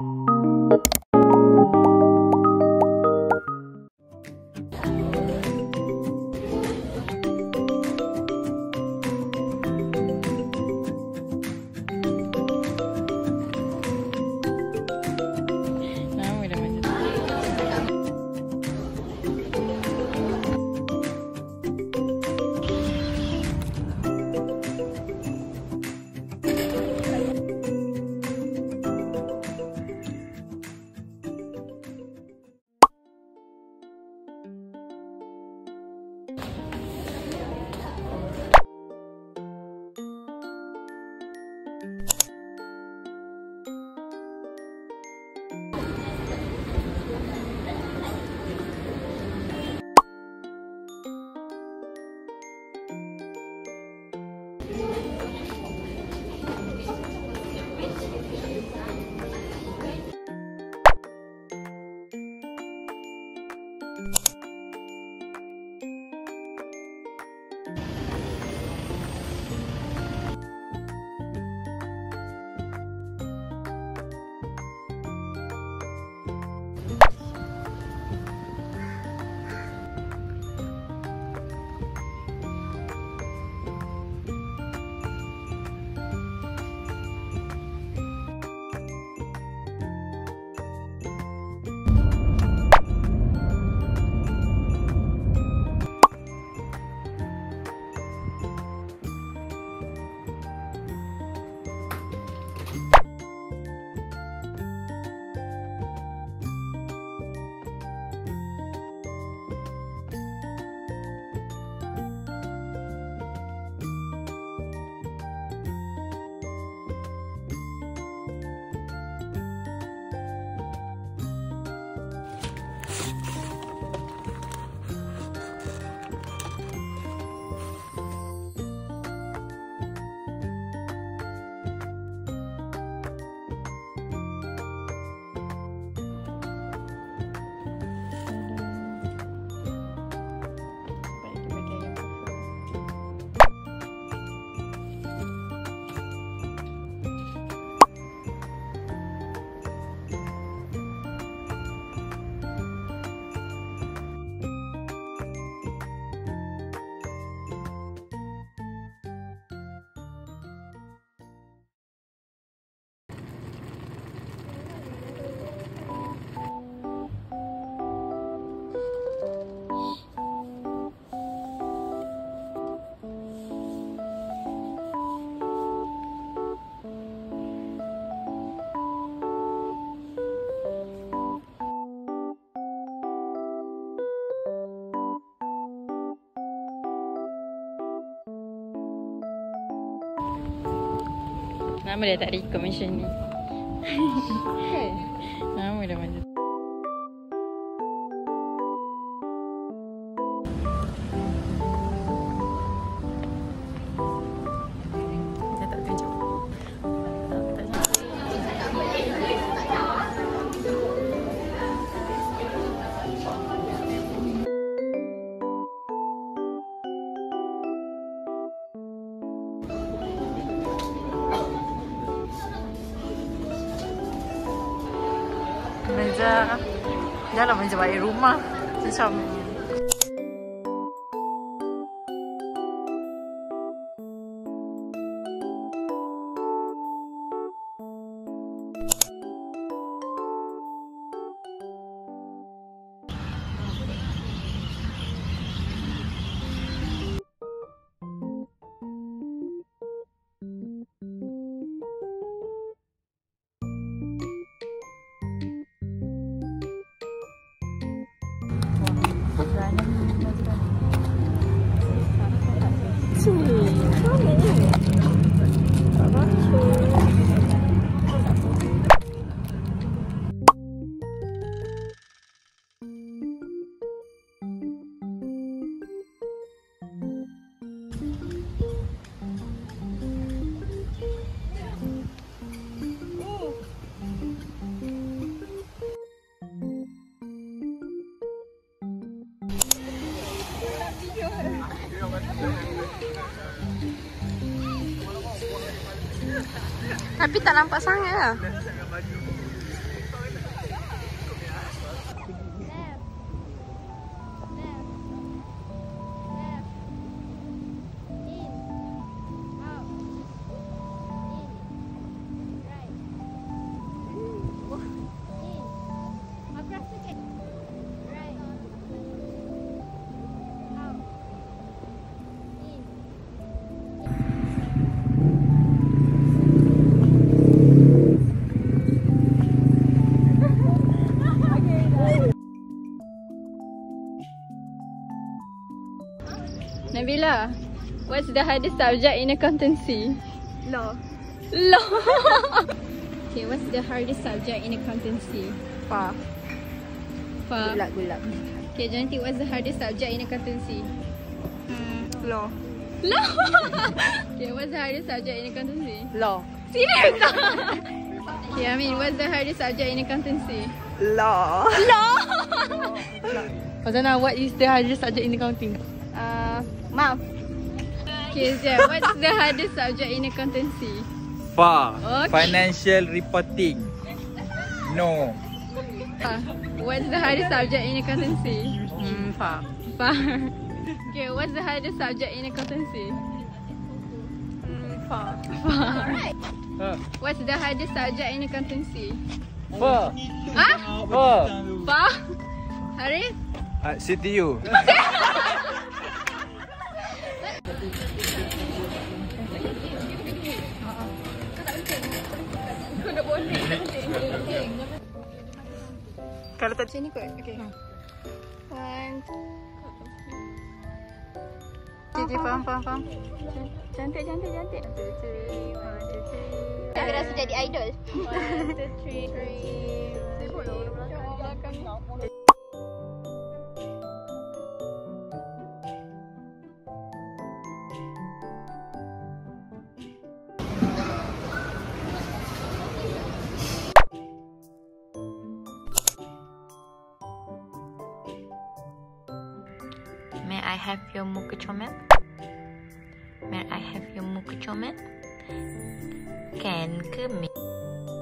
Nama dia tak record macam ni. Nama dia macam dia tak tunjuk. Meja, janganlah meja balik rumah macam tapi tak nampak sangat lah. Nabila, what's the hardest subject in accountancy? Law. Law. Okay, what's the hardest subject in accountancy? Fa. Fa. Gulab. Okay, Janti, what's the hardest subject in accountancy? Law. Law. Okay, what's the hardest subject in accountancy? Law. Serious? Okay, I mean, what's the hardest subject in accountancy? Law. Law. Fazana, what is the hardest subject in accounting? Math. Okay, Zia, what's the hardest subject in accountancy? FA. Okay. Financial reporting. No. What's the hardest subject in accountancy? Fa. Fa. Okay, what's the hardest subject in accountancy? Fa. Fa. What's the hardest subject in accountancy? FA. Ah? FA. Fa. Harif? CTU. Kalau tak Macam ni kot? Okay. One. okay, faham. Cantik. Aku rasa jadi idol. 1, 2, 3. Sibuk lah orang belakang ni. May I have your muka comel? May I have your muka comel? Can ke me?